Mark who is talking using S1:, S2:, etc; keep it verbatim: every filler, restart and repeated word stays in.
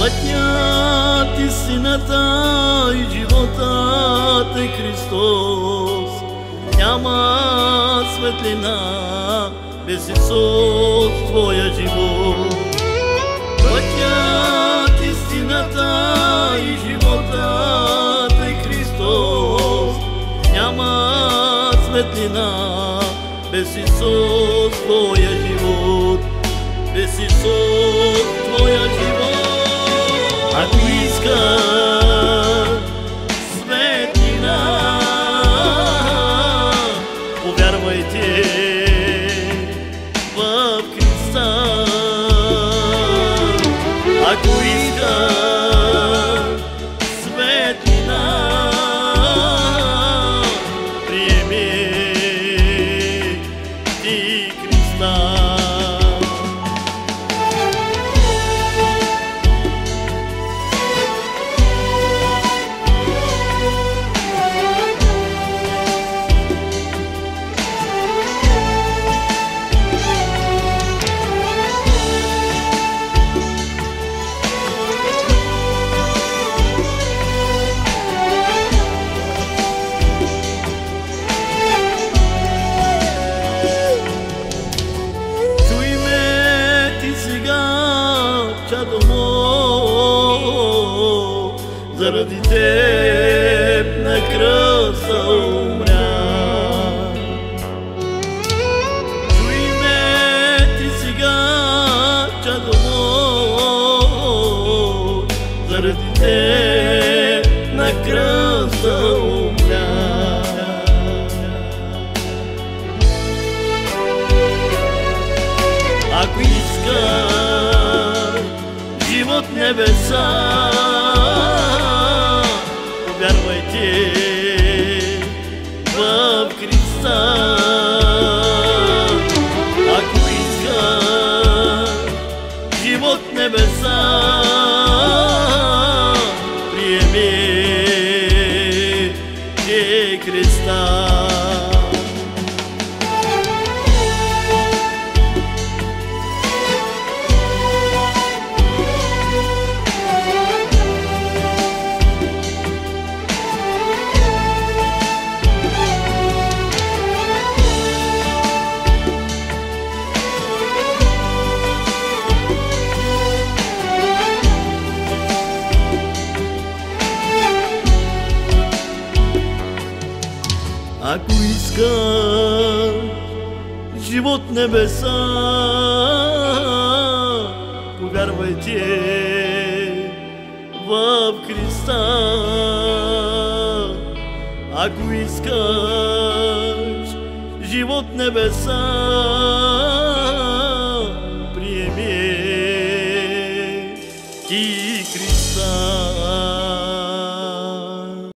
S1: Пътят, истината и животът е Христос. Няма светлина без Исус в твоя живот. Пътят, истината и животът е Христос. Няма светлина без Исус в твоя живот. Без Исус в твоя живот. Ако искаш светлина, повярвайте в Христа. Ако искаш светлина, приеми ти Христа. Заради теб на кръста умря. Чуй ме ти сега, чадо мой, заради теб на кръста умря. Ако искаш живот в небеса, повярвайте в Христа. Ако искаш живот в небеса, приеми ти Христа. Ако искаш живот в небеса, повярвайте в Христа. Ако искаш живот в небеса,